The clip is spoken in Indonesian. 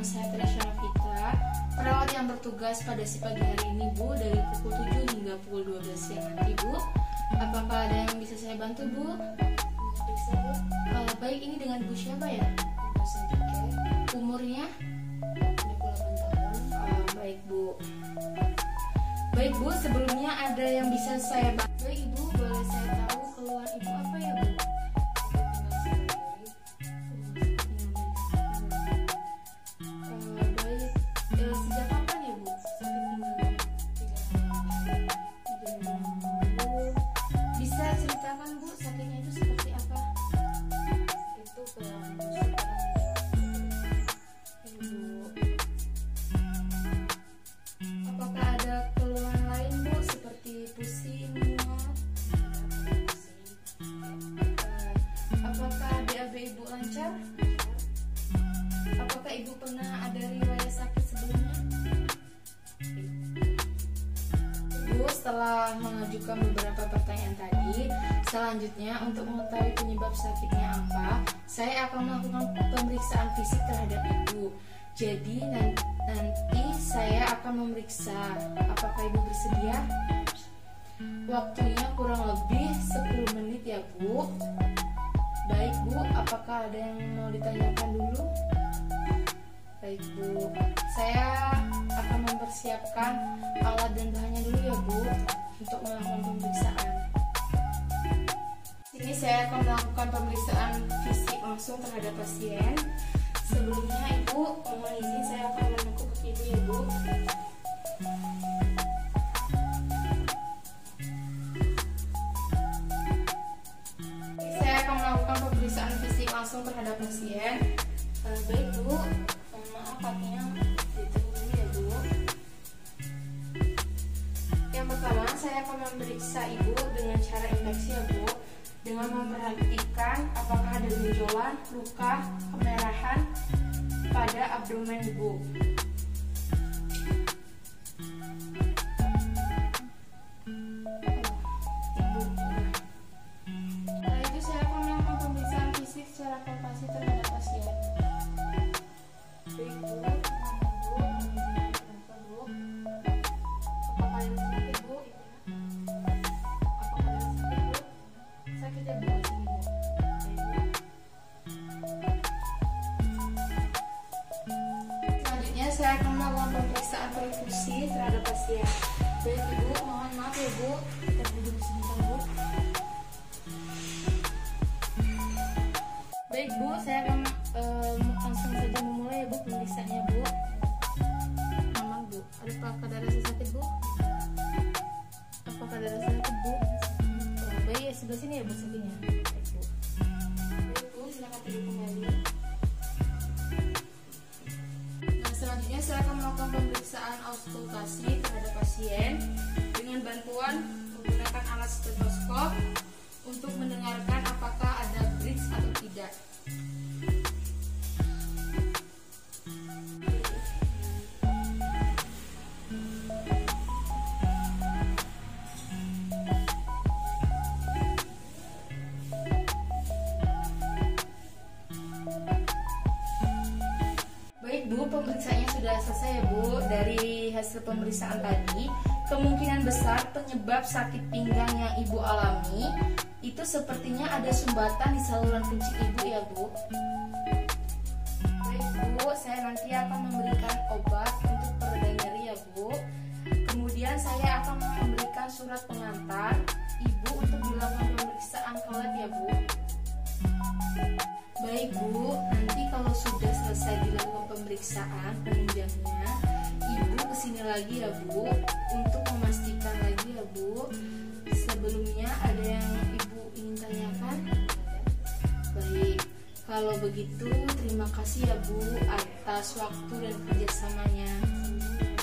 Nama saya Trisha Navita, perawat yang bertugas pada si pagi hari ini Bu, dari pukul 7 hingga pukul 12 siang nanti Bu. Apakah ada yang bisa saya bantu Bu? Bisa Bu. Baik, ini dengan Bu siapa ya? Umurnya? 28 tahun. Baik Bu. Baik Bu, sebelumnya ada yang bisa saya bantu? Baik Ibu, boleh saya tahu keluhan Ibu apa ya Bu? Sejak kapan ya Bu? Sakit pinggangnya? 3 hari yang lalu. Bisa ceritakan Bu, sakitnya itu seperti apa? Itu ke Ibu. Apakah ada keluhan lain Bu, seperti pusing, mual? Apakah BAB Ibu lancar? Apakah Ibu pernah ada riwayat sakit sebelumnya? Bu, setelah mengajukan beberapa pertanyaan tadi, selanjutnya untuk mengetahui penyebab sakitnya apa, saya akan melakukan pemeriksaan fisik terhadap Ibu. Jadi nanti saya akan memeriksa. Apakah Ibu bersedia? Waktunya kurang lebih 10 menit ya Bu. Baik Bu, apakah ada yang mau ditanyakan dulu? Baik Bu, saya akan mempersiapkan alat dan bahannya dulu ya Bu, untuk melakukan pemeriksaan. Ini saya akan melakukan pemeriksaan fisik langsung terhadap pasien. Sebelumnya Ibu mohon izin, saya akan menekuk kaki Ibu ya Bu. Saya akan melakukan pemeriksaan fisik langsung terhadap pasien. Baik Bu, mohon maaf kakinya ditekan dulu ya Bu. Yang pertama, saya akan memeriksa Ibu dengan cara injeksi ya Bu, dengan memperhatikan apakah ada benjolan, luka, kemerahan pada abdomen Ibu. Setelah itu saya akan melakukan pemeriksaan fisik secara palpasi terhadap pasien. Baik Bu, kenapa Bu? Apakah ada yang sakit Bu? Apakah ada yang sakit Bu? Sakit ya Bu di sini Bu. Selanjutnya saya akan melakukan pemeriksaan perfusi terhadap pasien. Baik Ibu, mohon maaf ya Bu, kita duduk sebentar Bu. Baik Bu, saya akan langsung saja memulai ya Bu pemeriksaannya Bu. Aman Bu, apakah ada rasa sakit Bu? Apakah ada rasa sakit Bu? Baik ya, sebelah sini ya Bu sakitnya. Baik Bu. Baik Bu, silakan duduk kembali. Nah, selanjutnya saya akan melakukan pemeriksaan auskultasi terhadap pasien dengan bantuan menggunakan alat stetoskop untuk mendengarkan apakah ada bridge atau tidak. Baik Bu, pemeriksaannya sudah selesai ya Bu. Dari hasil pemeriksaan tadi, kemungkinan besar penyebab sakit pinggang yang Ibu alami itu sepertinya ada sumbatan di saluran kencing Ibu ya Bu. Baik Bu, saya nanti akan memberikan obat untuk pereda nyeri ya Bu. Kemudian saya akan memberikan surat pengantar Ibu untuk dilakukan pemeriksaan ke lab ya Bu. Baik Bu, nanti kalau sudah selesai dilakukan pemeriksaan penunjangnya, Ibu kesini lagi ya Bu, untuk memastikan lagi ya Bu. Sebelumnya ada yang Ibu ingin tanyakan? Baik, kalau begitu terima kasih ya Bu atas waktu dan kerjasamanya.